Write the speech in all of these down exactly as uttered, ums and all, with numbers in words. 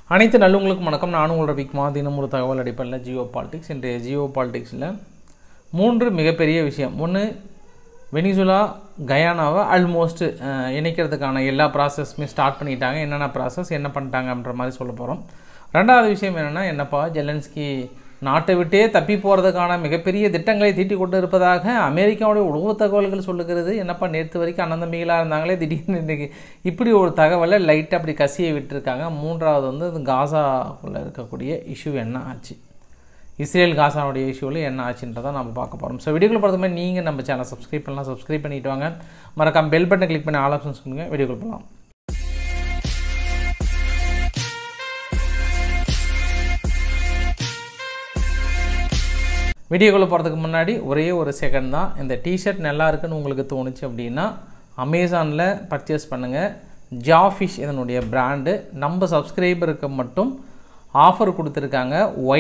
அனைத்து நல்லவங்களுக்கும் வணக்கம். நான் உங்களோட விக்மா. தினம் ஒரு தகவல் அடிப்படையில் ஜியோ பாலிடிக்ஸ். இன்றைய ஜியோ பாலிடிக்ஸில் மூன்று மிகப்பெரிய விஷயம். ஒன்று, வெனிசுலா கயானாவை ஆல்மோஸ்ட் இணைக்கிறதுக்கான எல்லா ப்ராசஸுமே ஸ்டார்ட் பண்ணிட்டாங்க. என்னென்ன ப்ராசஸ், என்ன பண்ணிட்டாங்க அப்படின்ற மாதிரி சொல்ல போகிறோம். ரெண்டாவது விஷயம் என்னென்னா, என்னப்பா ஜெலன்ஸ்கி நாட்டை விட்டே தப்பி போகிறதுக்கான மிகப்பெரிய திட்டங்களை தீட்டி கொண்டு இருப்பதாக அமெரிக்காவுடைய உளவு தகவல்கள் சொல்லுகிறது. என்னப்பா நேற்று வரைக்கும் அண்ணந்தம்பிகளாக இருந்தாங்களே, திடீர்னு இன்றைக்கி இப்படி ஒரு தகவலை லைட்டாக அப்படி கசியை விட்டுருக்காங்க. மூன்றாவது வந்து காசாக்குள்ளே இருக்கக்கூடிய இஷ்யூ என்ன ஆச்சு, இஸ்ரேல் காசாவுடைய இஷ்யூவில் என்ன ஆச்சுன்றதை நம்ம பார்க்க போகிறோம். ஸோ வீடியோக்குள்ள பொறுத்த மாதிரி நீங்கள் நம்ம சேனல் சப்ஸ்கிரைப் பண்ணலாம், சப்ஸ்கிரைப் பண்ணிட்டு வாங்க. மறக்காம பெல் பட்டனை கிளிக் பண்ணி ஆல் ஆப்ஷன்ஸ் கொடுங்க. வீடியோக்குள்ள போகலாம். வீடியோக்குள்ளே போகிறதுக்கு முன்னாடி ஒரே ஒரு செகண்ட் தான். இந்த டிஷர்ட் நல்லா இருக்குன்னு உங்களுக்கு தோணுச்சு அப்படின்னா அமேசானில் பர்ச்சேஸ் பண்ணுங்கள். ஜாஃபிஷ் இதனுடைய பிராண்டு. நம்ம சப்ஸ்கிரைபருக்கு மட்டும் ஆஃபர் கொடுத்துருக்காங்க.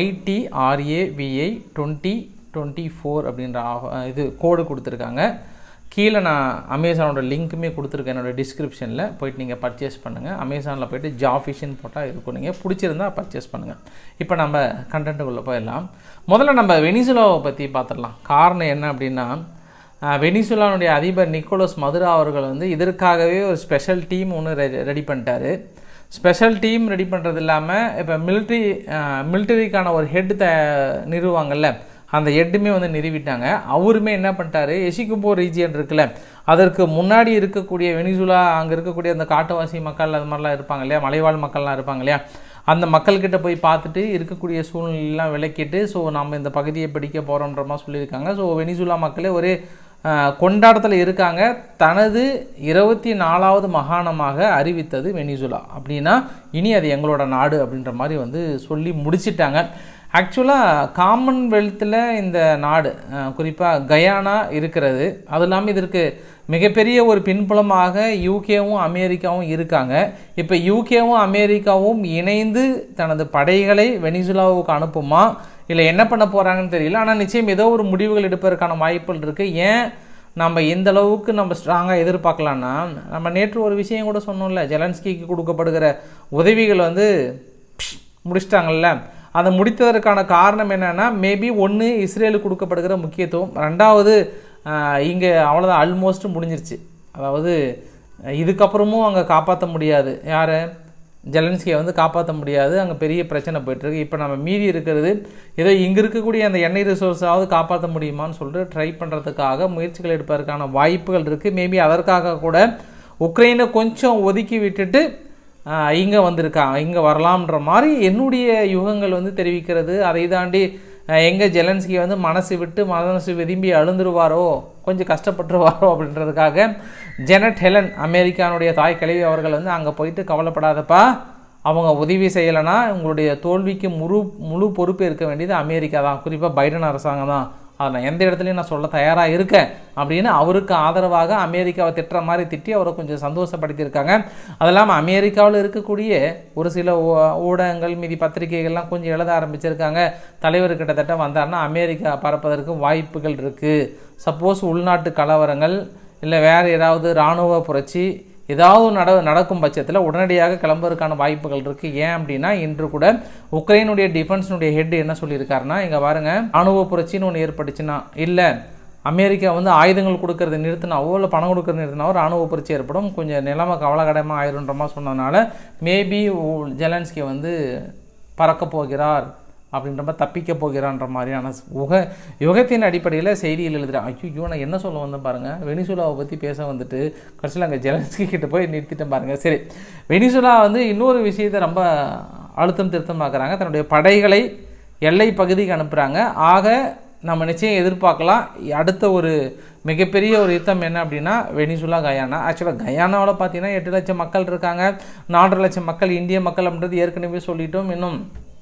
ஒய்டிஆர்ஏவிஐ டுவெண்ட்டி டுவெண்ட்டி ஃபோர் அப்படின்ற இது கோடு கொடுத்துருக்காங்க. கீழே நான் அமேசானோட லிங்க்குமே கொடுத்துருக்கேன் என்னோடய டிஸ்கிரிப்ஷனில். போய்ட்டு நீங்கள் பர்ச்சேஸ் பண்ணுங்கள். அமேசானில் போய்ட்டு ஜாஃபிஷ்னு போட்டால் இருக்கும். நீங்கள் பிடிச்சிருந்தா பர்ச்சேஸ் பண்ணுங்கள். இப்போ நம்ம கண்டென்ட்டுக்குள்ளே போயிடலாம். முதல்ல நம்ம வெனிசுலாவை பற்றி பார்த்துடலாம். காரணம் என்ன அப்படின்னா, வெனிசுலானுடைய அதிபர் நிக்கோலஸ் மதுரா அவர்கள் வந்து இதற்காகவே ஒரு ஸ்பெஷல் டீம் ஒன்று ரெ ரெடி பண்ணிட்டாரு. ஸ்பெஷல் டீம் ரெடி பண்ணுறது இல்லாமல் இப்போ மிலிட்ரி மிலிட்டரிக்கான ஒரு ஹெட் த நிறுவாங்கள்ல, அந்த ஹெட்டுமே வந்து நிறுவிட்டாங்க. அவருமே என்ன பண்ணிட்டாரு, எசிகும்போ ரீஜியன் இருக்குல்ல, அதற்கு முன்னாடி இருக்கக்கூடிய வெனிசுலா, அங்கே இருக்கக்கூடிய அந்த காட்டுவாசி மக்கள் அது மாதிரிலாம் இருப்பாங்க இல்லையா, மலைவாழ் மக்கள்லாம் இருப்பாங்க இல்லையா, அந்த மக்கள்கிட்ட போய் பார்த்துட்டு இருக்கக்கூடிய சூழ்நிலையெல்லாம் விளக்கிட்டு, ஸோ நம்ம இந்த பகுதியை பிடிக்க போகிறோன்ற மாதிரி சொல்லியிருக்காங்க. ஸோ வெனிசுலா மக்களே ஒரு கொண்டாட்டத்தில் இருக்காங்க. தனது இருபத்தி நாலாவது மாகாணமாக அறிவித்தது வெனிசுலா. அப்படின்னா இனி அது எங்களோட நாடு அப்படின்ற மாதிரி வந்து சொல்லி முடிச்சிட்டாங்க. ஆக்சுவலாக காமன்வெல்த்தில் இந்த நாடு குறிப்பாக கயானா இருக்கிறது. அது இல்லாமல் இதற்கு மிகப்பெரிய ஒரு பின்புலமாக யூகேவும் அமெரிக்காவும் இருக்காங்க. இப்போ யூகேவும் அமெரிக்காவும் இணைந்து தனது படைகளை வெனிசுலாவுக்கு அனுப்புமா, இல்லை என்ன பண்ண போகிறாங்கன்னு தெரியல. ஆனால் நிச்சயம் ஏதோ ஒரு முடிவுகள் எடுப்பதற்கான வாய்ப்புகள் இருக்குது. ஏன் நம்ம எந்த அளவுக்கு நம்ம ஸ்ட்ராங்காக எதிர்பார்க்கலான்னா, நம்ம நேற்று ஒரு விஷயம் கூட சொன்னோம்ல, ஜெலன்ஸ்கிக்கு கொடுக்கப்படுகிற உதவிகள் வந்து முடிச்சிட்டாங்கல்ல. அதை முடித்ததற்கான காரணம் என்னென்னா, மேபி ஒன்று இஸ்ரேலுக்கு கொடுக்கப்படுகிற முக்கியத்துவம், ரெண்டாவது இங்கே அவ்வளோதான் ஆல்மோஸ்ட் முடிஞ்சிருச்சு. அதாவது இதுக்கப்புறமும் அங்கே காப்பாற்ற முடியாது, யார் ஜெலன்ஸ்கியை வந்து காப்பாற்ற முடியாது. அங்கே பெரிய பிரச்சனை போய்ட்டுருக்கு. இப்போ நம்ம மீதி இருக்கிறது ஏதோ இங்கே இருக்கக்கூடிய அந்த எண்ணெய் ரிசோர்ஸாவது காப்பாற்ற முடியுமான்னு சொல்லிட்டு ட்ரை பண்ணுறதுக்காக முயற்சிகள் எடுப்பதற்கான வாய்ப்புகள் இருக்குது. மேபி அதற்காக கூட உக்ரைனை கொஞ்சம் ஒதுக்கி விட்டுட்டு இங்கே வந்திருக்காங்க, இங்கே வரலாம்ன்ற மாதிரி என்னுடைய யுகங்கள் வந்து தெரிவிக்கிறது. அதை தாண்டி எங்கே ஜெலன்ஸ்கி வந்து மனசு விட்டு மனசு விரும்பி அழுந்துருவாரோ, கொஞ்சம் கஷ்டப்பட்டுருவாரோ அப்படின்றதுக்காக ஜெனட் ஹெலன், அமெரிக்கானுடைய தாய் கிழவி அவர்கள் வந்து அங்கே போயிட்டு கவலைப்படாதப்பா, அவங்க உதவி செய்யலைன்னா உங்களுடைய தோல்விக்கு முழு முழு பொறுப்பு இருக்க வேண்டியது அமெரிக்கா தான், குறிப்பாக பைடன் அரசாங்கம் தான், அதை நான் எந்த இடத்துலையும் நான் சொல்ல தயாராக இருக்கேன் அப்படின்னு அவருக்கு ஆதரவாக அமெரிக்காவை திட்டுற மாதிரி திட்டி அவரை கொஞ்சம் சந்தோஷப்படுத்தியிருக்காங்க. அது இல்லாமல் அமெரிக்காவில் இருக்கக்கூடிய ஒரு சில ஊடகங்கள் மீதி பத்திரிகைகள்லாம் கொஞ்சம் எழுத ஆரம்பிச்சிருக்காங்க. தலைவர் கிட்டத்தட்ட வந்தார்னா அமெரிக்கா பறப்பதற்கு வாய்ப்புகள் இருக்குது. சப்போஸ் உள்நாட்டு கலவரங்கள் இல்லை வேறு ஏதாவது இராணுவ புரட்சி ஏதாவது நட நடக்கும் பட்சத்தில் உடனடியாக கிளம்புவதற்கான வாய்ப்புகள் இருக்குது. ஏன் அப்படின்னா, இன்று கூட உக்ரைனுடைய டிஃபென்ஸினுடைய ஹெட் என்ன சொல்லியிருக்காருன்னா, இங்கே பாருங்கள், இராணுவ புரட்சின்னு ஒன்று ஏற்பட்டுச்சுன்னா, இல்லை அமெரிக்கா வந்து ஆயுதங்கள் கொடுக்கறது நிறுத்தினா, அவ்வளோ பணம் கொடுக்கறது நிறுத்தினாவோ இராணுவ புரட்சி ஏற்படும், கொஞ்சம் நிலைமை கவலைகடமாக ஆயிருன்றமா சொன்னதுனால மேபி ஜெலன்ஸ்கி வந்து பறக்க போகிறார் அப்படின்ற மாதிரி தப்பிக்க போகிறான்ற மாதிரியான உக யுகத்தின் அடிப்படையில் செய்தியில் எழுதுகிறேன். ஐயோ நான் என்ன சொல்ல வந்தேன் பாருங்கள், வெனிசுலாவை பற்றி பேச வந்துட்டு கடைசியில் அங்கே ஜெலன்ஸ்கி கிட்ட போய் நிறுத்திட்டேன் பாருங்கள். சரி, வெனிசுலா வந்து இன்னொரு விஷயத்தை ரொம்ப அழுத்தம் திருத்தமாக்குறாங்க. தன்னுடைய படைகளை எல்லை பகுதிக்கு அனுப்புகிறாங்க. ஆக நம்ம நிச்சயம் எதிர்பார்க்கலாம் அடுத்த ஒரு மிகப்பெரிய ஒரு யுத்தம் என்ன அப்படின்னா வெனிசுலா கயானா. ஆக்சுவலாக கயானாவில் பார்த்தீங்கன்னா எட்டு லட்சம் மக்கள் இருக்காங்க, நாலரை லட்சம் மக்கள் இந்திய மக்கள் அப்படின்றது ஏற்கனவே சொல்லிட்டோம். இன்னும்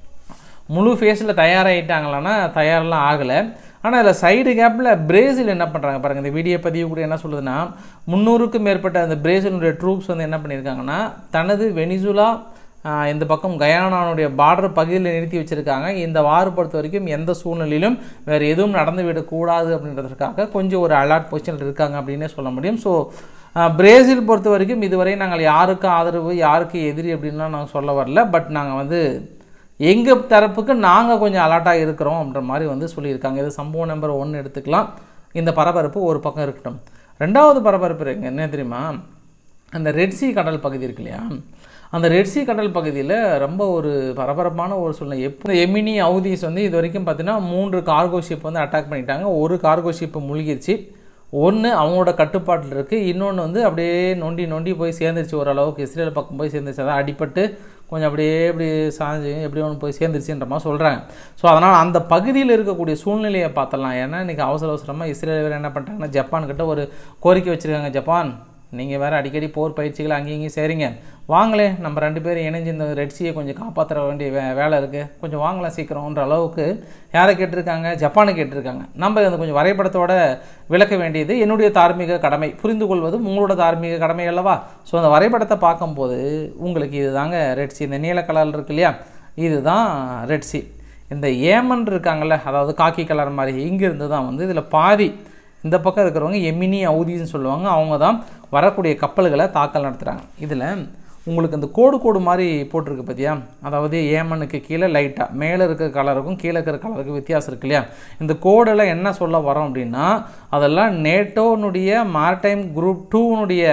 முழு ஃபேஸில் தயாராகிட்டாங்களான்னா தயாரெலாம் ஆகலை. ஆனால் அதில் சைடு கேப்பில் பிரேசில் என்ன பண்ணுறாங்க பாருங்கள். இந்த வீடியோ பதிவு கூட என்ன சொல்லுதுன்னா, முந்நூறுக்கும் மேற்பட்ட அந்த பிரேசிலுடைய ட்ரூப்ஸ் வந்து என்ன பண்ணியிருக்காங்கன்னா, தனது வெனிசுலா இந்த பக்கம் கயானானுடைய பார்டர் பகுதியில் நிறுத்தி வச்சுருக்காங்க. இந்த வார் பொறுத்த வரைக்கும் எந்த சூழ்நிலையிலும் வேறு எதுவும் நடந்து விடக்கூடாது அப்படின்றதுக்காக கொஞ்சம் ஒரு அலர்ட் பொசிஷனில் இருக்காங்க அப்படின்னே சொல்ல முடியும். ஸோ பிரேசில் பொறுத்த வரைக்கும் இதுவரை நாங்கள் யாருக்கு ஆதரவு யாருக்கு எதிரி அப்படின்லாம் நாங்கள் சொல்ல வரல. பட் நாங்கள் வந்து எங்கள் தரப்புக்கு நாங்கள் கொஞ்சம் அலர்ட்டாக இருக்கிறோம் அப்படின்ற மாதிரி வந்து சொல்லியிருக்காங்க. இது சம்பவம் நம்பர் ஒன்று எடுத்துக்கலாம். இந்த பரபரப்பு ஒரு பக்கம் இருக்கட்டும். ரெண்டாவது பரபரப்பு இருக்கு என்ன தெரியுமா, அந்த ரெட்சி கடல் பகுதி இருக்கு இல்லையா, அந்த ரெட்சி கடல் பகுதியில் ரொம்ப ஒரு பரபரப்பான ஒரு சூழ்நிலை. எப்போ எமினி ஹவுதிஸ் வந்து இது வரைக்கும் பார்த்தீங்கன்னா மூன்று கார்கோ ஷிப் வந்து அட்டாக் பண்ணிட்டாங்க. ஒரு கார்கோ ஷிப்பு முழுகிருச்சு, ஒன்று அவங்களோட கட்டுப்பாட்டில் இருக்குது, இன்னொன்று வந்து அப்படியே நொண்டி நொண்டி போய் சேர்ந்துருச்சு, ஓரளவுக்கு இஸ்ரேல் பக்கம் போய் சேர்ந்துருச்சு. அதான் அடிபட்டு கொஞ்சம் அப்படியே இப்படி சாஞ்சு எப்படி ஒன்று போய் சேர்ந்துருச்சுன்ற மாதிரி சொல்கிறாங்க. ஸோ அதனால் அந்த பகுதியில் இருக்கக்கூடிய சூழ்நிலையை பார்த்தலாம். ஏன்னா இன்றைக்கி அவசர அவசரமாக இஸ்ரேல் வேறு என்ன பண்ணிட்டாங்கன்னா ஜப்பான்கிட்ட ஒரு கோரிக்கை வச்சுருக்காங்க. ஜப்பான், நீங்கள் வேறு அடிக்கடி போர் பயிற்சிகள் அங்கேயும் இங்கேயும் சரிங்க, வாங்களே நம்ம ரெண்டு பேரும் இணைஞ்சு இந்த ரெட்சியை கொஞ்சம் காப்பாற்ற வேண்டிய வே வேலை இருக்குது, கொஞ்சம் வாங்கலாம் சீக்கிரம்ன்ற அளவுக்கு யாரை கேட்டிருக்காங்க, ஜப்பானை கேட்டிருக்காங்க. நம்ம அந்த கொஞ்சம் வரைபடத்தோட விளக்க வேண்டியது என்னுடைய தார்மீக கடமை, புரிந்து கொள்வது உங்களோட தார்மீக கடமை அல்லவா. ஸோ அந்த வரைபடத்தை பார்க்கும்போது உங்களுக்கு இது தாங்க ரெட்சி, இந்த நீல கலர் இருக்கு இல்லையா, இதுதான் ரெட்சி. இந்த ஏமன் இருக்காங்கள்ல, அதாவது காக்கி கலர் மாதிரி, இங்கேருந்து தான் வந்து இதில் பாதி இந்த பக்கம் இருக்கிறவங்க எமினி ஹவுதிஸ்னு சொல்லுவாங்க. அவங்க தான் வரக்கூடிய கப்பல்களை தாக்கல் நடத்துகிறாங்க. இதில் உங்களுக்கு இந்த கோடு கோடு மாதிரி போட்டிருக்கு பார்த்தியா, அதாவது ஏமனுக்கு கீழே லைட்டாக மேலே இருக்கிற கலருக்கும் கீழே இருக்கிற கலருக்கும் வித்தியாசம் இருக்கு இல்லையா. இந்த கோடெல்லாம் என்ன சொல்ல வரோம் அப்படின்னா, அதெல்லாம் நேட்டோனுடைய மார்டைம் குரூப் டூனுடைய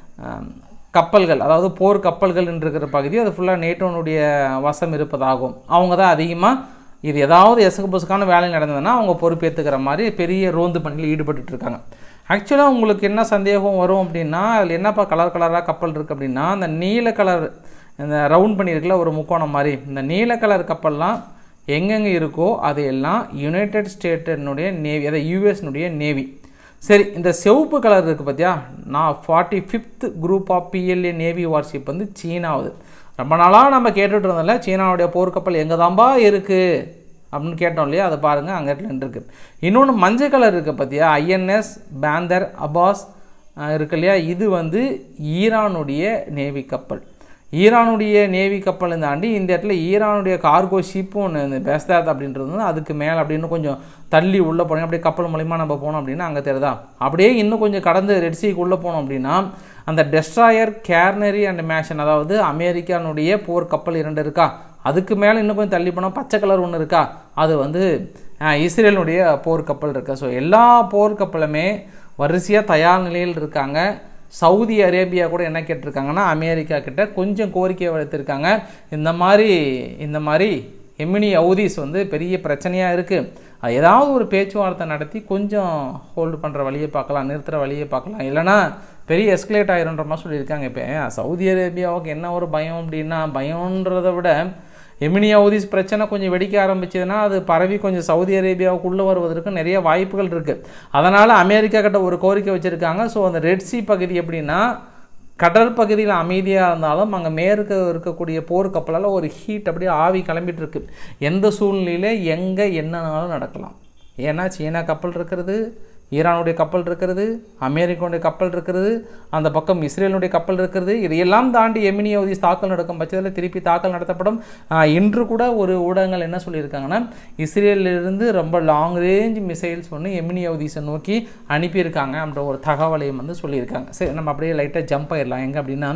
கப்பல்கள், அதாவது போர் கப்பல்கள் இருக்கிற பகுதி, அது ஃபுல்லாக நேட்டோனுடைய வசம் இருப்பதாகும். அவங்க தான் அதிகமாக இது ஏதாவது எசகு பசுக்கான வேலை நடந்ததுன்னா அவங்க பொறுப்பேற்றுக்கிற மாதிரி பெரிய ரோந்து பணியில் ஈடுபட்டு இருக்காங்க. ஆக்சுவலாக உங்களுக்கு என்ன சந்தேகம் வரும் அப்படின்னா, அதில் என்னப்பா கலர் கலராக கப்பல் இருக்குது அப்படின்னா, அந்த நீல கலர் இந்த ரவுண்ட் பண்ணியிருக்கல ஒரு முக்கோணம் மாதிரி, இந்த நீல கலர் கப்பல்லாம் எங்கெங்கே இருக்கோ அது எல்லாம் யுனைடெட் ஸ்டேட்டினுடைய நேவி, அதாவது யூஎஸ்னுடைய நேவி. சரி, இந்த சிவப்பு கலர் இருக்குது பார்த்தியா, நான் forty fifth group of PLA navy warship வந்து சீனாவுது. ரொம்ப நாளாக நம்ம கேட்டுட்டு இருந்தோம்ல, சீனாவுடைய போர்க்கப்பல் எங்கே தான்பா இருக்குது அப்படின்னு கேட்டோம் இல்லையா, அதை பாருங்கள் அங்கே இருக்குது. இன்னொன்று மஞ்சள் கலர் இருக்குது பார்த்தியா, ஐஎன்எஸ் பேந்தர் அப்பாஸ் இருக்கு இல்லையா, இது வந்து ஈரானுடைய நேவி கப்பல். ஈரானுடைய நேவி கப்பலை தாண்டி இந்த இடத்துல ஈரானுடைய கார்கோ ஷிப்பும் ஒன்று இந்த பெஸ்தாத் அப்படின்றது வந்து அதுக்கு மேலே அப்படின்னு கொஞ்சம் தள்ளி உள்ளே போனோம், அப்படியே கப்பல் மூலிமா நம்ம போனோம் அப்படின்னா அங்கே தெரியுதா. அப்படியே இன்னும் கொஞ்சம் கடந்து ரெட்சிக்கு உள்ளே போனோம் அப்படின்னா அந்த டெஸ்ட்ராயர் கேர்னரி அண்ட் மேஷன், அதாவது அமெரிக்கானுடைய போர் கப்பல் இரண்டு இருக்கா, அதுக்கு மேலே இன்னும் கொஞ்சம் தள்ளி போனால் பச்சை கலர் ஒன்று இருக்கா, அது வந்து இஸ்ரேலுடைய போர் கப்பல் இருக்கா. ஸோ எல்லா போர் கப்பலுமே வரிசையாக தயார் நிலையில் இருக்காங்க. சவுதி அரேபியா கூட என்ன கேட்டிருக்காங்கன்னா, அமெரிக்கா கிட்ட கொஞ்சம் கோரிக்கை வைத்திருக்காங்க, இந்த மாதிரி இந்த மாதிரி எமினி ஹவுதிஸ் வந்து பெரிய பிரச்சனையாக இருக்குது, அது ஏதாவது ஒரு பேச்சுவார்த்தை நடத்தி கொஞ்சம் ஹோல்டு பண்ணுற வழியை பார்க்கலாம், நிறுத்துகிற வழியை பார்க்கலாம், இல்லைனா பெரிய எஸ்கலேட் ஆயிருன்ற மாதிரி சொல்லியிருக்காங்க. இப்போ சவுதி அரேபியாவுக்கு என்ன ஒரு பயம் அப்படின்னா, பயன்றதை விட எமினி ஹவுதிஸ் பிரச்சனை கொஞ்சம் வெடிக்க ஆரம்பிச்சதுன்னா அது பரவி கொஞ்சம் சவுதி அரேபியாவுக்குள்ளே வருவதற்கு நிறைய வாய்ப்புகள் இருக்குது. அதனால் அமெரிக்கா கிட்ட ஒரு கோரிக்கை வச்சுருக்காங்க. ஸோ அந்த ரெட்சி பகுதி எப்படின்னா, கடற்பகுதியில் அமைதியாக இருந்தாலும் அங்கே மேற்கு இருக்கக்கூடிய போர் கப்பலால் ஒரு ஹீட் அப்படியே ஆவி கிளம்பிட்டு இருக்கு. எந்த சூழ்நிலையில் எங்கே என்னன்னாலும் நடக்கலாம். ஏன்னா சீனா கப்பல் இருக்கிறது, ஈரானுடைய கப்பல் இருக்கிறது, அமெரிக்காவுடைய கப்பல் இருக்கிறது, அந்த பக்கம் இஸ்ரேலுடைய கப்பல் இருக்கிறது. இதையெல்லாம் தாண்டி எமினி ஹவுதிஸ் தாக்கல் நடக்கும் பட்சத்தில் திருப்பி தாக்கல் நடத்தப்படும். இன்று கூட ஒரு ஊடகங்கள் என்ன சொல்லியிருக்காங்கன்னா, இஸ்ரேலிருந்து ரொம்ப லாங் ரேஞ்ச் மிசைல்ஸ் ஒன்று எமினி ஹவுதிஸை நோக்கி அனுப்பியிருக்காங்க அப்படின்ற ஒரு தகவலையும் வந்து சொல்லியிருக்காங்க. சரி, நம்ம அப்படியே லைட்டாக ஜம்ப் ஆயிடலாம். எங்கே அப்படின்னா,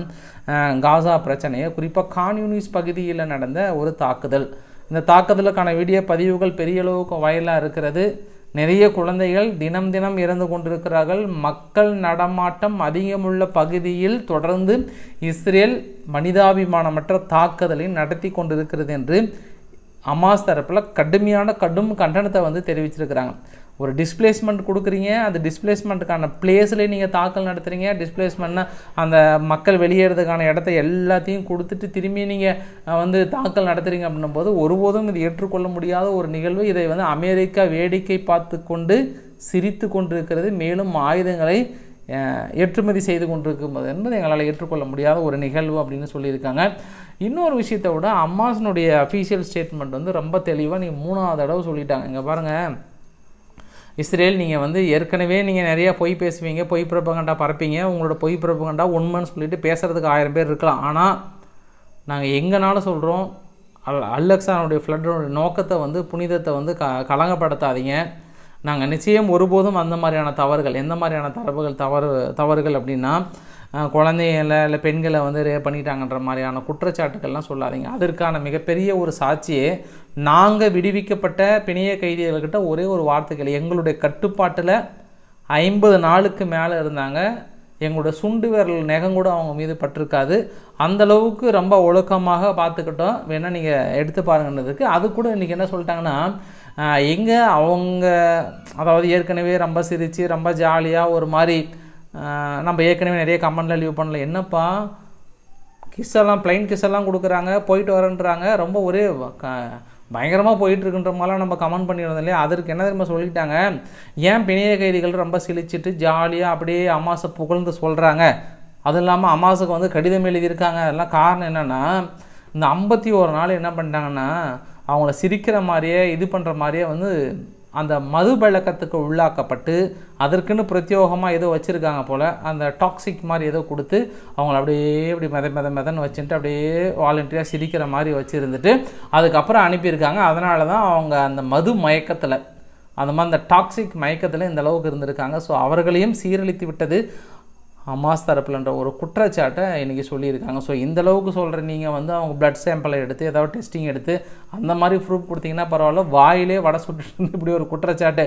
காசா பிரச்சனையை குறிப்பாக கான் யூனிஸ் பகுதியில் நடந்த ஒரு தாக்குதல். இந்த தாக்குதலுக்கான வீடியோ பதிவுகள் பெரிய அளவுக்கு வைரலாக இருக்கிறது. நிறைய குழந்தைகள் தினம் தினம் இறந்து கொண்டிருக்கிறார்கள். மக்கள் நடமாட்டம் அதிகமுள்ள பகுதியில் தொடர்ந்து இஸ்ரேல் மனிதாபிமானமற்ற தாக்குதலை நடத்தி கொண்டிருக்கிறது என்று ஹமாஸ் தரப்பில் கடுமையான கடும் கண்டனத்தை வந்து தெரிவிச்சிருக்கிறாங்க. ஒரு டிஸ்பிளேஸ்மெண்ட் கொடுக்குறீங்க, அந்த டிஸ்பிளேஸ்மெண்ட்டுக்கான பிளேஸ்லேயே நீங்கள் தாக்கல் நடத்துகிறீங்க. டிஸ்பிளேஸ்மெண்ட்னா அந்த மக்கள் வெளியேறதுக்கான இடத்த எல்லாத்தையும் கொடுத்துட்டு திரும்பி நீங்கள் வந்து தாக்கல் நடத்துகிறீங்க அப்படின்னும் போது ஒருபோதும் இது ஏற்றுக்கொள்ள முடியாத ஒரு நிகழ்வு. இதை வந்து அமெரிக்கா வேடிக்கை பார்த்து கொண்டு சிரித்து கொண்டிருக்கிறது. மேலும் ஆயுதங்களை ஏற்றுமதி செய்து கொண்டிருக்கும்போது என்பது எங்களால் ஏற்றுக்கொள்ள முடியாத ஒரு நிகழ்வு அப்படின்னு சொல்லியிருக்காங்க. இன்னொரு விஷயத்தை விட ஹமாஸினுடைய அஃபீஷியல் ஸ்டேட்மெண்ட் வந்து ரொம்ப தெளிவாக நீங்கள் மூணாவது தடவை சொல்லிட்டாங்க. இங்கே பாருங்கள், இஸ்ரேல் நீங்கள் வந்து ஏற்கனவே நீங்கள் நிறையா பொய் பேசுவீங்க, பொய் பிரபகண்டா பரப்பீங்க, உங்களோட பொய் பிரபகண்டா உண்மைன்னு சொல்லிட்டு பேசுகிறதுக்கு ஆயிரம் பேர் இருக்கலாம். ஆனால் நாங்கள் எங்கனாலும் சொல்கிறோம், அல் அலெக்சானுடைய ஃப்ளட்டோட நோக்கத்தை வந்து புனிதத்தை வந்து க கலங்கப்படுத்தாதீங்க. நாங்கள் நிச்சயம் ஒருபோதும் அந்த மாதிரியான தவறுகள், எந்த மாதிரியான தரவுகள் தவறு தவறுகள் அப்படின்னா குழந்தைகளை இல்லை பெண்களை வந்து ரேப் பண்ணிட்டாங்கன்ற மாதிரியான குற்றச்சாட்டுக்கள்லாம் சொல்லாதீங்க. அதற்கான மிகப்பெரிய ஒரு சாட்சியே நாங்கள் விடுவிக்கப்பட்ட பிணைய கைதிகள்கிட்ட ஒரே ஒரு வார்த்தைகள், எங்களுடைய கட்டுப்பாட்டில் ஐம்பது நாளுக்கு மேலே இருந்தாங்க, எங்களோட சுண்டு விரல் நெகம் கூட அவங்க மீது பட்டிருக்காது, அந்தளவுக்கு ரொம்ப ஒழுக்கமாக பார்த்துக்கிட்டோம், வேணால் நீங்கள் எடுத்து பாருங்கன்றதுக்கு. அது கூட இன்றைக்கி என்ன சொல்லிட்டாங்கன்னா, எங்கே அவங்க அதாவது ஏற்கனவே ரொம்ப சிரித்து ரொம்ப ஜாலியாக ஒரு மாதிரி நம்ம ஏற்கனவே நிறைய கமெண்ட்டில் லீவ் பண்ணல, என்னப்பா கிஸ் எல்லாம் பிளைன் கிஸ் எல்லாம் கொடுக்குறாங்க, போயிட்டு வரேன்றாங்க, ரொம்ப ஒரே பயங்கரமாக போயிட்டுருக்குன்ற மாதிரிலாம் நம்ம கமெண்ட் பண்ணியிருந்தோம் இல்லையா. அதற்கு என்ன தெரியுமா சொல்லிட்டாங்க, ஏன் பிணைய கைதிகள் ரொம்ப சிலிச்சிட்டு ஜாலியாக அப்படியே அமாசை புகழ்ந்து சொல்கிறாங்க, அதுவும் இல்லாமல் அமாசுக்கு வந்து கடிதம் எழுதியிருக்காங்க, அதெல்லாம் காரணம் என்னென்னா இந்த ஐம்பத்தி ஒரு நாள் என்ன பண்ணிட்டாங்கன்னா அவங்கள சிரிக்கிற மாதிரியே இது பண்ணுற மாதிரியே வந்து அந்த மது பழக்கத்துக்கு உள்ளாக்கப்பட்டு அதற்குன்னு பிரத்யோகமாக ஏதோ வச்சுருக்காங்க போல், அந்த டாக்ஸிக் மாதிரி ஏதோ கொடுத்து அவங்கள அப்படியே இப்படி மெத மெத மெதன்னு வச்சுட்டு அப்படியே வாலண்டியராக சிரிக்கிற மாதிரி வச்சுருந்துட்டு அதுக்கப்புறம் அனுப்பியிருக்காங்க. அதனால தான் அவங்க அந்த மது மயக்கத்தில், அந்த மாதிரி அந்த டாக்ஸிக் மயக்கத்தில் இந்த அளவுக்கு இருந்திருக்காங்க. ஸோ அவர்களையும் சீரழித்து விட்டது ஹமாஸ் தரப்புலன்ற ஒரு குற்றச்சாட்டை இன்றைக்கி சொல்லியிருக்காங்க. ஸோ இந்தளவுக்கு சொல்கிற நீங்கள் வந்து அவங்க பிளட் சாம்பிளை எடுத்து ஏதாவது டெஸ்டிங் எடுத்து அந்த மாதிரி ப்ரூஃப் கொடுத்தீங்கன்னா பரவாயில்ல, வாயிலே வடை சுட்டு இப்படி ஒரு குற்றச்சாட்டு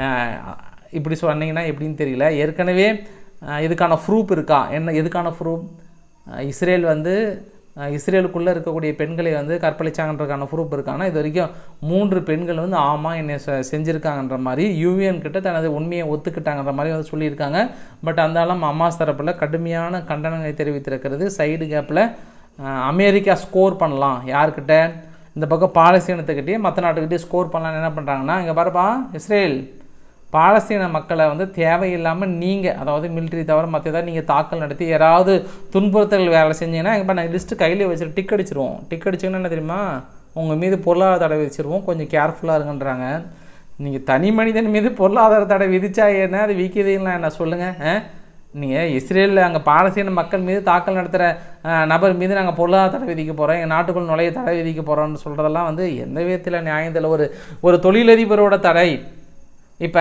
இப்படி சொன்னீங்கன்னா எப்படின்னு தெரியல. ஏற்கனவே இதுக்கான ப்ரூஃப் இருக்கா, என்ன எதுக்கான ப்ரூஃப், இஸ்ரேல் வந்து இஸ்ரேலுக்குள்ளே இருக்கக்கூடிய பெண்களை வந்து கற்பழிச்சாங்கன்றதுக்கான ப்ரூஃப் இருக்காங்கன்னா இது வரைக்கும் மூன்று பெண்கள் வந்து ஆமாம் என்னை செஞ்சுருக்காங்கன்ற மாதிரி யூஎன் கிட்ட தனது உண்மையை ஒத்துக்கிட்டாங்கன்ற மாதிரி வந்து சொல்லியிருக்காங்க. பட் அந்தாலும் ஹமாஸ் தரப்பில் கடுமையான கண்டனங்களை தெரிவித்திருக்கிறது. சைடு கேப்பில் அமெரிக்கா ஸ்கோர் பண்ணலாம் யார்கிட்ட, இந்த பக்கம் பாலஸ்தீனத்துக்கிட்டே மற்ற நாட்டுக்கிட்டே ஸ்கோர் பண்ணலான்னு என்ன பண்ணுறாங்கன்னா, இங்கே பாருப்பா இஸ்ரேல் பாலஸ்தீன மக்களை வந்து தேவையில்லாமல் நீங்கள் அதாவது மிலிட்ரி தவிர மற்ற ஏதாவது நீங்கள் தாக்கல் நடத்தி யாராவது துன்புறுத்தல் வேலை செஞ்சீங்கன்னா இப்போ நான் லிஸ்ட்டு கையில் வச்சுட்டு டிக் அடிச்சிருவோம். டிக் அடிச்சிங்கன்னா என்ன தெரியுமா, உங்கள் மீது பொருளாதார தடை விதிச்சிருவோம், கொஞ்சம் கேர்ஃபுல்லாக இருங்கன்றாங்க. நீங்கள் தனி மனிதன் மீது பொருளாதார தடை விதிச்சா என்ன, அது விற்கிதுன்னா என்ன சொல்லுங்கள். நீங்கள் இஸ்ரேலில் அங்கே பாலஸ்தீன மக்கள் மீது தாக்கல் நடத்துகிற நபர் மீது நாங்கள் பொருளாதார தடை விதிக்க போகிறோம், எங்கள் நாட்டுக்குள் நுழைய தடை விதிக்க போகிறோம்னு சொல்கிறதெல்லாம் வந்து எந்த விதத்தில் நியாயத்தில் ஒரு ஒரு தொழிலதிபரோட தடை. இப்போ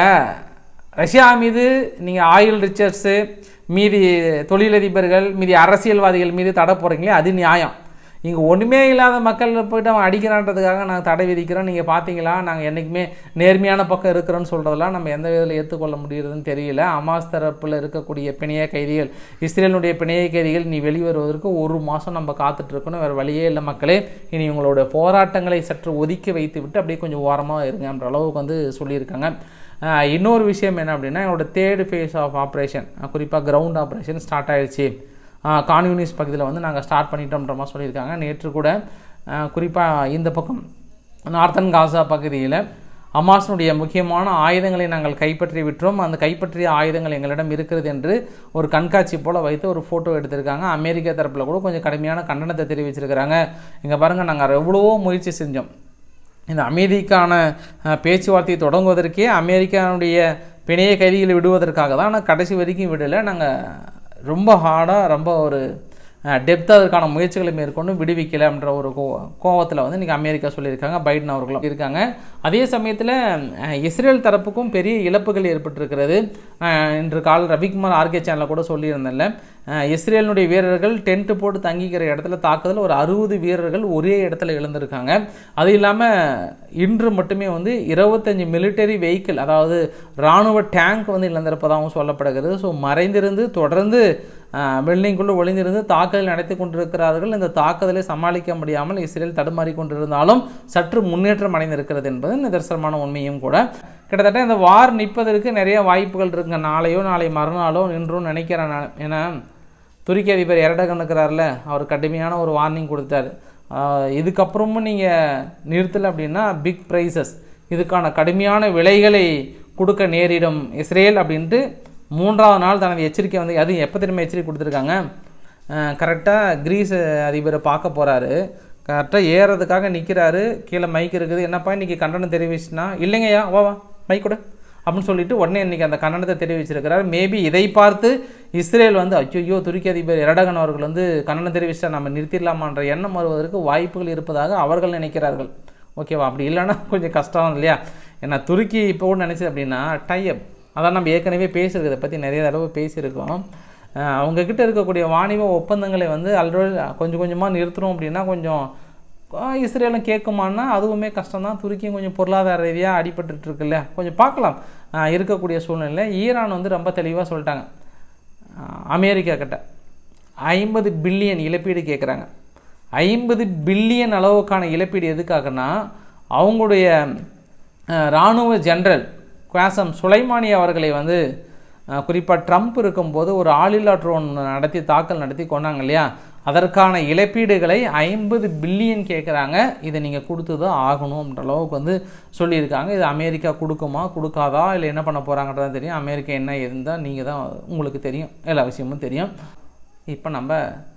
ரஷ்யா மீது நீங்கள் ஆயில் ரிச்சர்ஸு மீதி தொழிலதிபர்கள் மீதி அரசியல்வாதிகள் மீது தடை போடுறீங்களே அது நியாயம். இங்கே ஒன்றுமே இல்லாத மக்கள் போய்ட்டு அவன் அடிக்கிறான்றதுக்காக நாங்கள் தடை விதிக்கிறோம், நீங்கள் பார்த்தீங்களா நாங்கள் என்றைக்குமே நேர்மையான பக்கம் இருக்கிறோன்னு சொல்கிறதெல்லாம் நம்ம எந்த விதத்தில் ஏற்றுக்கொள்ள முடியுதுன்னு தெரியல. ஹமாஸ் தரப்பில் இருக்கக்கூடிய பிணைய கைதிகள், இஸ்ரேலுடைய பிணைய கைதிகள் நீ வெளிவருவதற்கு ஒரு மாதம் நம்ம காத்துட்ருக்கணும், வேறு வழியே இல்லை மக்களே. இனி உங்களோட போராட்டங்களை சற்று ஒதுக்கி வைத்து விட்டு அப்படியே கொஞ்சம் ஓரமாக இருங்கன்ற அளவுக்கு வந்து சொல்லியிருக்காங்க. இன்னொரு விஷயம் என்ன அப்படின்னா, என்னோட தேர்டு ஃபேஸ் ஆஃப் ஆப்ரேஷன் குறிப்பாக கிரவுண்ட் ஆப்ரேஷன் ஸ்டார்ட் ஆகிடுச்சு, கான்யூனிஸ் பகுதியில் வந்து நாங்கள் ஸ்டார்ட் பண்ணிட்டோம்ன்ற மாதிரி சொல்லியிருக்காங்க. நேற்று கூட குறிப்பாக இந்த பக்கம் நார்த்தன் காசா பகுதியில் ஹமாஸினுடைய முக்கியமான ஆயுதங்களை நாங்கள் கைப்பற்றி விட்டோம், அந்த கைப்பற்றிய ஆயுதங்கள் எங்களிடம் இருக்கிறது என்று ஒரு கண்காட்சி போல் வைத்து ஒரு ஃபோட்டோ எடுத்திருக்காங்க. அமெரிக்கா தரப்பில் கூட கொஞ்சம் கடுமையான கண்டனத்தை தெரிவிச்சிருக்கிறாங்க. இங்கே பாருங்கள், நாங்கள் எவ்வளவோ முயற்சி செஞ்சோம், இந்த அமைதிக்கான பேச்சுவார்த்தையை தொடங்குவதற்கே அமெரிக்காவுடைய பிணைய கைதிகளை விடுவதற்காக தான், ஆனால் கடைசி வரைக்கும் விடலை. நாங்கள் ரொம்ப ஹார்டாக ரொம்ப ஒரு டெப்த்தாக அதற்கான முயற்சிகளை மேற்கொண்டு விடுவிக்கலைன்ற ஒரு கோ கோவத்தில் வந்து இன்றைக்கி அமெரிக்கா சொல்லியிருக்காங்க, பைடன் அவர்களும் இருக்காங்க. அதே சமயத்தில் இஸ்ரேல் தரப்புக்கும் பெரிய இழப்புகள் ஏற்பட்டிருக்கிறது. இன்று கால் ரவிக்குமார் ஆர்கே சேனலில் கூட சொல்லியிருந்தேன்ல, இஸ்ரேலினுடைய வீரர்கள் டென்ட்டு போட்டு தங்கிக்கிற இடத்துல தாக்குதல் ஒரு அறுபது வீரர்கள் ஒரே இடத்துல இழந்திருக்காங்க. அது இல்லாமல் இன்று மட்டுமே வந்து இருபத்தஞ்சி மிலிட்டரி வெஹிக்கிள் அதாவது இராணுவ டேங்க் வந்து இழந்திருப்பதாகவும் சொல்லப்படுகிறது. ஸோ மறைந்திருந்து தொடர்ந்து பில்டிங்குள்ளே ஒளிந்திருந்து தாக்குதல் நடத்தி கொண்டிருக்கிறார்கள். இந்த தாக்குதலை சமாளிக்க முடியாமல் இஸ்ரேல் தடுமாறி கொண்டிருந்தாலும் சற்று முன்னேற்றம் அடைந்திருக்கிறது என்பது நிதர்சனமான உண்மையும் கூட. கிட்டத்தட்ட இந்த வார் நிற்பதற்கு நிறைய வாய்ப்புகள் இருக்குங்க. நாளையோ நாளை மறுநாளோ நின்றும் நினைக்கிறேன் நான். ஏன்னா துருக்கி அதிபர் எரடகன் இருக்கிறார்ல, அவர் கடுமையான ஒரு வார்னிங் கொடுத்தார், இதுக்கப்புறமும் நீங்கள் நிறுத்தலை அப்படின்னா பிக் ப்ரைஸஸ், இதுக்கான கடுமையான விலைகளை கொடுக்க நேரிடும் இஸ்ரேல் அப்படின்ட்டு மூன்றாவது நாள் தனது எச்சரிக்கை வந்து, அது எப்போ திரும்ப எச்சரிக்கை கொடுத்துருக்காங்க, கரெக்டாக கிரீஸ் அதிபரை பார்க்க போகிறாரு, கரெக்டாக ஏறதுக்காக நிற்கிறாரு, கீழே மைக் இருக்குது, என்னப்பா இன்றைக்கி கண்டனம் தெரிவிச்சுன்னா, இல்லைங்கய்யா வா வா மைக் கூட அப்படின்னு சொல்லிட்டு உடனே இன்றைக்கி அந்த கண்டனத்தை தெரிவிச்சிருக்கிறார். மேபி இதை பார்த்து இஸ்ரேல் வந்து ஐயோ துருக்கி அதிபர் எரடகன் அவர்கள் வந்து கண்டனம் தெரிவிச்சா நம்ம நிறுத்திடலாமான்ற எண்ணம் வருவதற்கு வாய்ப்புகள் இருப்பதாக அவர்கள் நினைக்கிறார்கள். ஓகேவா, அப்படி இல்லைன்னா கொஞ்சம் கஷ்டம் இல்லையா. ஏன்னா துருக்கி இப்போ நினச்சது அப்படின்னா டைப், அதான் நம்ம ஏற்கனவே பேசியிருக்கோம், இதை பற்றி நிறைய தடவை பேசியிருக்கோம். அவங்கக்கிட்ட இருக்கக்கூடிய வாணிப ஒப்பந்தங்களை வந்து ஆல்ரெடி கொஞ்சம் கொஞ்சமாக நிறுத்துகிறோம் அப்படின்னா கொஞ்சம் இஸ்ரேலும் கேட்குமான்னா அதுவுமே கஷ்டம்தான். துருக்கியும் கொஞ்சம் பொருளாதார ரீதியாக அடிபட்டுட்டு இருக்குல்ல, கொஞ்சம் பார்க்கலாம் இருக்கக்கூடிய சூழ்நிலை. ஈரான் வந்து ரொம்ப தெளிவாக சொல்லிட்டாங்க, அமெரிக்கா கிட்ட ஐம்பது பில்லியன் இழப்பீடு கேட்குறாங்க. ஐம்பது பில்லியன் அளவுக்கான இழப்பீடு எதுக்காகனா அவங்களுடைய இராணுவ ஜெனரல் குவாசம் சுலைமானி அவர்களை வந்து குறிப்பாக ட்ரம்ப் இருக்கும்போது ஒரு ஆளில்லா ட்ரோன் நடத்தி தாக்கல் நடத்தி கொண்டாங்க இல்லையா, அதற்கான இழப்பீடுகளை ஐம்பது பில்லியன் கேட்குறாங்க. இதை நீங்கள் கொடுத்து தான் ஆகணும்ன்ற அளவுக்கு வந்து சொல்லியிருக்காங்க. இது அமெரிக்கா கொடுக்குமா கொடுக்காதா இல்லை என்ன பண்ண போகிறாங்கன்றதான் தெரியும். அமெரிக்கா என்ன இருந்தால் நீங்கள் தான் உங்களுக்கு தெரியும், எல்லா விஷயமும் தெரியும். இப்போ நம்ம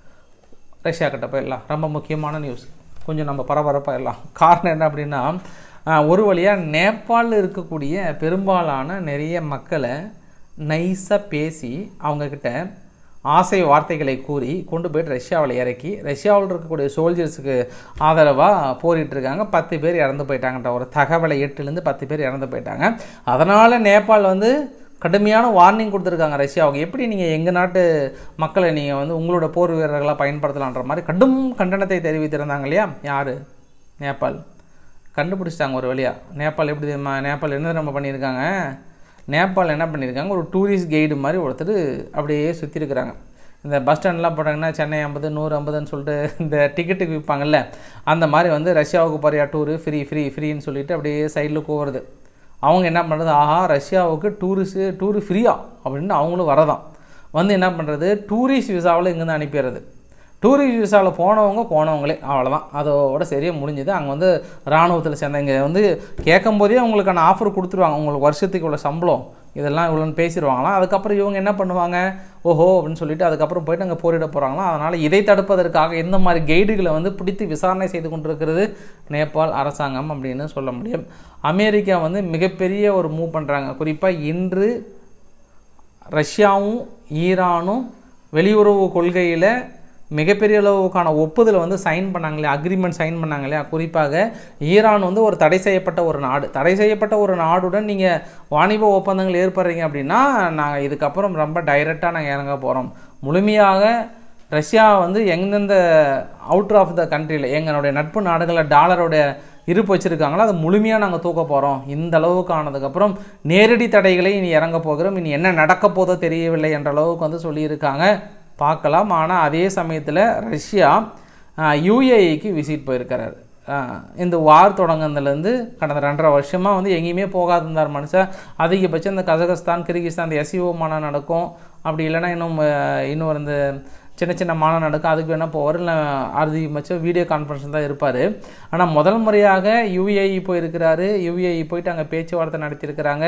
ரஷ்யா கிட்ட போயிடலாம். ரொம்ப முக்கியமான நியூஸ், கொஞ்சம் நம்ம பரபரப்பாக எல்லாம். காரணம் என்ன அப்படின்னா ஒரு வழியாக நேபாளில் இருக்கக்கூடிய பெரும்பாலான நிறைய மக்களை நைஸாக பேசி அவங்கக்கிட்ட ஆசை வார்த்தைகளை கூறி கொண்டு போய்ட்டு ரஷ்யாவில் இறக்கி ரஷ்யாவில் இருக்கக்கூடிய சோல்ஜர்ஸுக்கு ஆதரவாக போரிட்டுருக்காங்க. பத்து பேர் இறந்து போயிட்டாங்கன்ற ஒரு தகவலை எட்டுலேருந்து பத்து பேர் இறந்து போயிட்டாங்க. அதனால் நேபாள் வந்து கடுமையான வார்னிங் கொடுத்துருக்காங்க ரஷ்யாவுக்கு. எப்படி நீங்கள் எங்கள் நாட்டு மக்களை நீங்கள் வந்து உங்களோட போர் வீரர்களாக பயன்படுத்தலான்ற மாதிரி கடும் கண்டனத்தை தெரிவித்திருந்தாங்க இல்லையா. யார்? நேபாள். கண்டுபிடிச்சிட்டாங்க ஒரு வழியாக. நேபாள் எப்படி தெரியுமா, நேபாள் என்ன நம்ம பண்ணியிருக்காங்க, நேபாள் என்ன பண்ணியிருக்காங்க, ஒரு டூரிஸ்ட் கைடு மாதிரி ஒருத்தர் அப்படியே சுற்றிருக்கிறாங்க. இந்த பஸ் ஸ்டாண்ட்லாம் போட்டாங்கன்னா சென்னை ஐம்பது நூறு ஐம்பதுன்னு சொல்லிட்டு இந்த டிக்கெட்டுக்கு விற்பாங்கல்ல, அந்த மாதிரி வந்து ரஷ்யாவுக்கு போகிறியா டூரு ஃப்ரீ ஃப்ரீ ஃப்ரீன்னு சொல்லிட்டு அப்படியே சைடில் போகிறது. அவங்க என்ன பண்ணுறது, ஆஹா ரஷ்யாவுக்கு டூரிஸ்ட்டு டூரு ஃப்ரீயா அப்படின்னு அவங்களும் வரதான் வந்து என்ன பண்ணுறது, டூரிஸ்ட் விசாவில் இங்கேருந்து அனுப்பிடுறது. டூரிஸ்ட் விசாவில் போனவங்க போனவங்களே அவ்வளோதான், அதோட சரியாக முடிஞ்சுது. அங்கே வந்து இராணுவத்தில் சேர்ந்த இங்கே வந்து கேட்கும் போதே அவங்களுக்கான ஆஃபர் கொடுத்துருவாங்க, உங்களுக்கு வருஷத்துக்கு இவ்வளோ சம்பளம் இதெல்லாம் இவ்வளோன்னு பேசிடுவாங்களாம். அதுக்கப்புறம் இவங்க என்ன பண்ணுவாங்க, ஓஹோ அப்படின்னு சொல்லிட்டு அதுக்கப்புறம் போய்ட்டு அங்கே போரிட போகிறாங்களாம். அதனால் இதை தடுப்பதற்காக இந்த மாதிரி கைடுகளை வந்து பிடித்து விசாரணை செய்து கொண்டிருக்கிறது நேபாள் அரசாங்கம் அப்படின்னு சொல்ல முடியும். அமெரிக்கா வந்து மிகப்பெரிய ஒரு மூவ் பண்ணுறாங்க. குறிப்பாக இன்று ரஷ்யாவும் ஈரானும் வெளியுறவு கொள்கையில் மிகப்பெரிய அளவுக்கான ஒப்புதலை வந்து சைன் பண்ணாங்களே, அக்ரிமெண்ட் சைன் பண்ணாங்க இல்லையா. குறிப்பாக ஈரான் வந்து ஒரு தடை செய்யப்பட்ட ஒரு நாடு, தடை செய்யப்பட்ட ஒரு நாடுடன் நீங்கள் வாணிப ஒப்பந்தங்கள் ஏற்படுறீங்க அப்படின்னா நாங்கள் இதுக்கப்புறம் ரொம்ப டைரெக்டாக நாங்கள் இறங்க போகிறோம். முழுமையாக ரஷ்யா வந்து எந்தெந்த அவுட்டர் ஆஃப் த கண்ட்ரியில் எங்களுடைய நட்பு நாடுகளில் டாலரோடைய இருப்பு வச்சுருக்காங்களோ அதை முழுமையாக நாங்கள் தூக்க போகிறோம். இந்த அளவுக்கு ஆனதுக்கப்புறம் நேரடி தடைகளை இனி இறங்க போகிறோம், இனி என்ன நடக்க போதோ தெரியவில்லை என்ற அளவுக்கு வந்து சொல்லியிருக்காங்க. பார்க்கலாம். ஆனால் அதே சமயத்தில் ரஷ்யா யூஏஇக்கு விசிட் போயிருக்கிறார். இந்த வார் தொடங்கினதுலேருந்து கடந்த ரெண்டரை வருஷமாக வந்து எங்கேயுமே போகாது இருந்தார் மனுஷன். அதிகபட்சம் இந்த கசகஸ்தான் கிர்கிஸ்தான் இந்த எஸ்இஓ மாநாடு நடக்கும், அப்படி இல்லைன்னா இன்னும் இன்னும் இந்த சின்ன சின்ன மாநாடு நடக்கும், அதுக்கு வேணால் போவார், இல்லை அதிகபட்சம் வீடியோ கான்ஃபரன்ஸ் தான் இருப்பார். ஆனால் முதல் முறையாக யூஏஇ போயிருக்கிறாரு. யூஏஇ போயிட்டு அங்கே பேச்சுவார்த்தை நடத்தியிருக்கிறாங்க.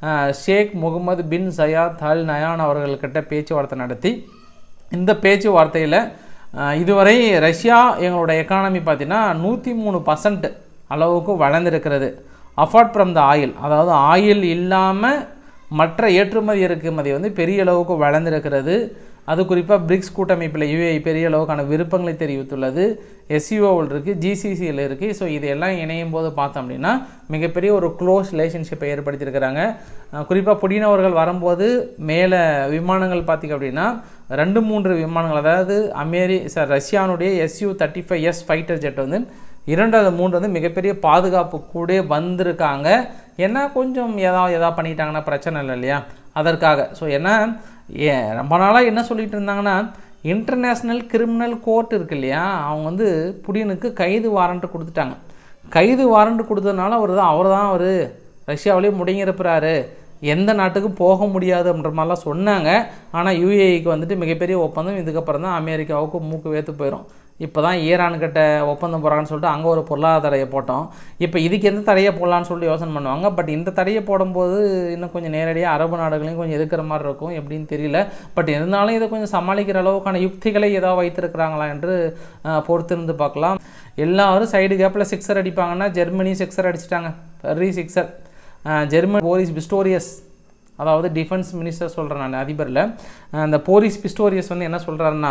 ஷேக் முகமது பின் சயாத் அல் நயான் அவர்கள்கிட்ட பேச்சுவார்த்தை நடத்தி இந்த பேச்சுவார்த்தையில் இதுவரை ரஷ்யா எங்களோட எக்கானமி பார்த்திங்கன்னா நூற்றி மூணு பர்சன்ட் அளவுக்கு வளர்ந்துருக்கிறது. அப்பார்ட் ஃப்ரம் த ஆயில், அதாவது ஆயில் இல்லாமல் மற்ற ஏற்றுமதி இறக்குமதி வந்து பெரிய அளவுக்கு வளர்ந்துருக்கிறது. அது குறிப்பாக பிரிக்ஸ் கூட்டமைப்பில் யூஏஇ பெரிய அளவுக்கான விருப்பங்களை தெரிவித்துள்ளது. எஸ்யூஓவில் இருக்குது, ஜிசிசியில் இருக்குது. ஸோ இதையெல்லாம் இணையும் போது பார்த்தோம் அப்படின்னா மிகப்பெரிய ஒரு க்ளோஸ் ரிலேஷன்ஷிப்பை ஏற்படுத்தியிருக்கிறாங்க. குறிப்பாக புடினவர்கள் வரும்போது மேலே விமானங்கள் பார்த்திங்க அப்படின்னா ரெண்டு மூன்று விமானங்கள், அதாவது அமெரி சார் ரஷ்யானுடைய SU thirty five S fighter jet வந்து இரண்டாவது மூன்று வந்து மிகப்பெரிய பாதுகாப்பு கூட வந்திருக்காங்க. ஏன்னா கொஞ்சம் ஏதாவது எதாவது பண்ணிட்டாங்கன்னா பிரச்சனை இல்லை இல்லையா, அதற்காக. ஸோ ஏன்னா ஏ ரொம்ப நாளாக என்ன சொல்லிகிட்டு இருந்தாங்கன்னா இன்டர்நேஷ்னல் கிரிமினல் கோர்ட் இருக்கு இல்லையா, அவங்க வந்து புடினுக்கு கைது வாரண்ட்டு கொடுத்துட்டாங்க. கைது வாரண்ட் கொடுத்ததுனால அவர் தான் அவர் தான் அவர் ரஷ்யாவிலேயே முடங்கியிருப்பாரு, எந்த நாட்டுக்கும் போக முடியாது அப்படின்ற மாதிரிலாம் சொன்னாங்க. ஆனால் யூஏஇக்கு வந்துட்டு மிகப்பெரிய ஒப்பந்தம், இதுக்கப்புறம் தான் அமெரிக்காவுக்கு மூக்கு வேத்து போயிடும். இப்போ தான் ஈரான்கிட்ட ஒப்பந்தம் போகிறாங்கன்னு சொல்லிட்டு அங்கே ஒரு பொருளாதார தடையை போட்டோம். இப்போ இதுக்கு எந்த தடையை போடலான்னு சொல்லிட்டு யோசனை பண்ணுவாங்க. பட் இந்த தடையை போடும்போது இன்னும் கொஞ்சம் நேரடியாக அரபு நாடுகளையும் கொஞ்சம் எதிர்க்கிற மாதிரி இருக்கும், எப்படின்னு தெரியல. பட் இருந்தாலும் இதை கொஞ்சம் சமாளிக்கிற அளவுக்கான யுக்திகளை ஏதாவது வைத்திருக்கிறாங்களா என்று பொறுத்திருந்து பார்க்கலாம். எல்லாரும் சைடு கேப்பில் சிக்ஸர் அடிப்பாங்கன்னா ஜெர்மனி சிக்ஸர் அடிச்சிட்டாங்க, ரீ சிக்ஸர். ஜெர்மன் போரிஸ் பிஸ்டோரியஸ், அதாவது டிஃபென்ஸ் மினிஸ்டர் சொல்கிறேன் நான், அதிபரில் அந்த போரிஸ் பிஸ்டோரியஸ் வந்து என்ன சொல்கிறாருன்னா,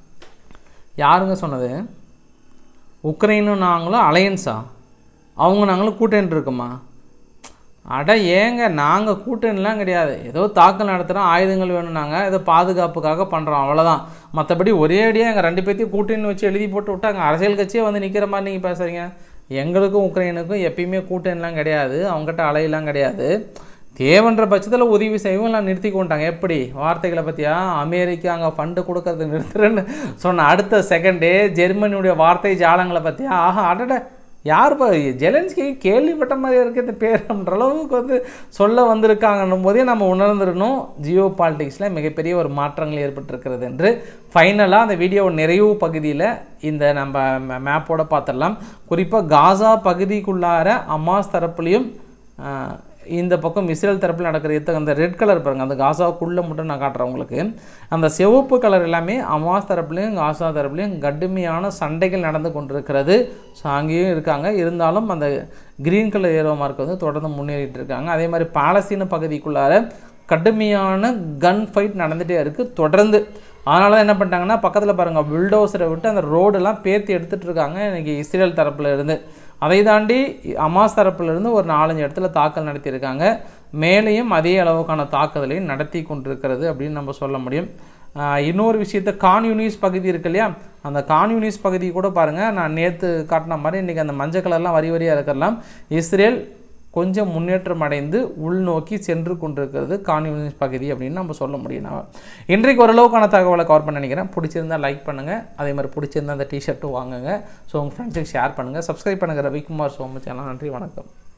யாருங்க சொன்னது, உக்ரைனும் நாங்களும் அலையன்ஸா, அவங்க நாங்களும் கூட்டணி இருக்குமா, அட ஏங்க நாங்கள் கூட்டணிலாம் கிடையாது, ஏதோ தாக்கல் நடத்துகிறோம், ஆயுதங்கள் வேணும்னாங்க, ஏதோ பாதுகாப்புக்காக பண்ணுறோம், அவ்வளோதான். மற்றபடி ஒரே அடியாக எங்கள் ரெண்டு பேர்த்தையும் கூட்டணி வச்சு எழுதி போட்டு விட்டாங்க. அரசியல் கட்சியே வந்து நிற்கிற மாதிரி நீங்கள் பேசுகிறீங்க. எங்களுக்கும் உக்ரைனுக்கும் எப்பயுமே கூட்டணிலாம் கிடையாது, அவங்ககிட்ட அலையெல்லாம் கிடையாது. தேவன்ற பட்சத்தில் உதவி செய்வோம், நான் நிறுத்தி கொண்டாங்க. எப்படி வார்த்தைகளை பற்றியா? அமெரிக்கா அங்கே ஃபண்டு கொடுக்கறது நிறுத்துறேன்னு சொன்ன அடுத்த செகண்டே ஜெர்மனியுடைய வார்த்தை ஜாலங்களை பற்றியா? ஆஹா அடட யாருப்பா ஜெலன்ஸ்கி கேள்விப்பட்ட மாதிரி இருக்குது இந்த பேருன்ற அளவுக்கு வந்து சொல்ல வந்திருக்காங்கன்னும் போதே நம்ம உணர்ந்துடணும் ஜியோ பாலிட்டிக்ஸில் மிகப்பெரிய ஒரு மாற்றங்கள் ஏற்பட்டிருக்கிறது என்று. ஃபைனலாக அந்த வீடியோ நிறைவு பகுதியில் இந்த நம்ம மேப்போட பார்த்துடலாம். குறிப்பாக காசா பகுதிக்குள்ளார அமாஸ் தரப்புலையும் இந்த பக்கம் இஸ்ரேல் தரப்பில் நடக்கிற எத்த அந்த ரெட் கலர் பாருங்கள், அந்த காசாவுக்குள்ளே மட்டும் நான் காட்டுறேன் உங்களுக்கு. அந்த சிவப்பு கலர் எல்லாமே அமாஸ் தரப்புலையும் காசா தரப்புலையும் கடுமையான சண்டைகள் நடந்து கொண்டிருக்கிறது. ஸோ அங்கேயும் இருக்காங்க. இருந்தாலும் அந்த கிரீன் கலர் ஏரோ மார்க் வந்து தொடர்ந்து முன்னேறிட்டு இருக்காங்க. அதே மாதிரி பாலஸ்தீன பகுதிக்குள்ளார கடுமையான கன் ஃபைட் நடந்துகிட்டே இருக்குது தொடர்ந்து. அதனால தான் என்ன பண்ணிட்டாங்கன்னா பக்கத்தில் பாருங்கள் புல்டோசரை விட்டு அந்த ரோடெல்லாம் பேர்த்தி எடுத்துகிட்டு இருக்காங்க இன்றைக்கி இஸ்ரேல் தரப்பில் இருந்து. அதை தாண்டி அமாஸ் தரப்பிலிருந்து ஒரு நாலஞ்சு இடத்துல தாக்கல் நடத்தியிருக்காங்க. மேலேயும் அதே அளவுக்கான தாக்குதலையும் நடத்தி கொண்டிருக்கிறது அப்படின்னு நம்ம சொல்ல முடியும். இன்னொரு விஷயத்த கான்யூனிஸ் பகுதி இருக்கு இல்லையா, அந்த கான்யூனிஸ் பகுதி கூட பாருங்கள், நான் நேற்று காட்டின மாதிரி இன்றைக்கி அந்த மஞ்சள் கலர்லாம் வரி வரியாக இருக்கலாம். இஸ்ரேல் கொஞ்சம் முன்னேற்றம் அடைந்து உள்நோக்கி சென்று கொண்டிருக்கிறது கான்யூனிஸ் பகுதி அப்படின்னு நம்ம சொல்ல முடியும். நான் இன்றைக்கு ஓரளவுக்கான தகவலை கவர் பண்ண நினைக்கிறேன். பிடிச்சிருந்தால் லைக் பண்ணுங்கள், அதே மாதிரி பிடிச்சிருந்தால் அந்த டிஷர்ட்டும் வாங்குங்க. ஸோ உங்கள் ஃப்ரெண்ட்ஸுக்கு ஷேர் பண்ணுங்கள், சப்ஸ்கிரைப் பண்ணுங்கள். ரவிக்குமார் சோமு சேனல். நன்றி, வணக்கம்.